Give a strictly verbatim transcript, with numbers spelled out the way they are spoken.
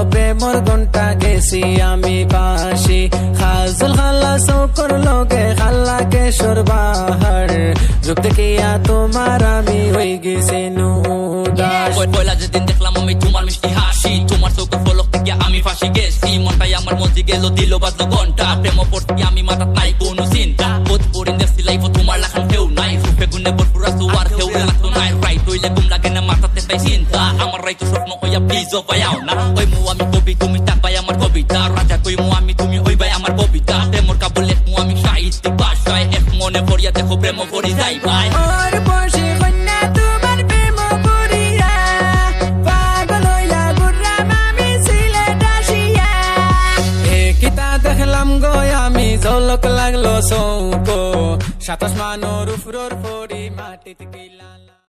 প্রেমর ঘন্টা গেছি আমি বাসি খাজল খালা সৌকর লগে খালাকে সরবাহার রূপ দেখিয়া তোমার আমি হয়ে গেছি নুদাস পয়লা যেদিন দেখলাম আমি তোমার মিষ্টি হাসি তোমার চোখের পলক থেকে আমি ফাঁসি গেছি মনটাই আমার মজি গেল দিল বাজলো ঘন্টা প্রেম পড়তে আমি মাথাত নাই কোনো চিন্তা বোধ পড়িন দেখছি লাইফ তোমার লাখান কেউ নাই রূপে গুণে ভরপুর আছো আর কেউ লাগতো নাই রাইট হইলে ঘুম লাগে না মাথাতে তাই চিন্তা আমার রাইতো স্বপ্ন হইয়া প্লিজ ও পাইও না ওই মু আমি কবি তুমি তাকাই আমার কবিতা রাজা কই মু আমি তুমি ওই ভাই আমার কবিতা প্রেমর কাবুলে মু আমি সাহিত্যিক ভাষায় এক মনে পড়িয়া দেখো প্রেম পড়ি যাই ভাই ওর বসে কন্যা তোমার প্রেম করিয়া পাগল হইলা গুররাম আমি সিলেট আসিয়া এ কিতা দেখলাম গো আমি ঝলক লাগলো চৌকো সাতাশ মানোর উপর পড়ি মাটিতে কিলা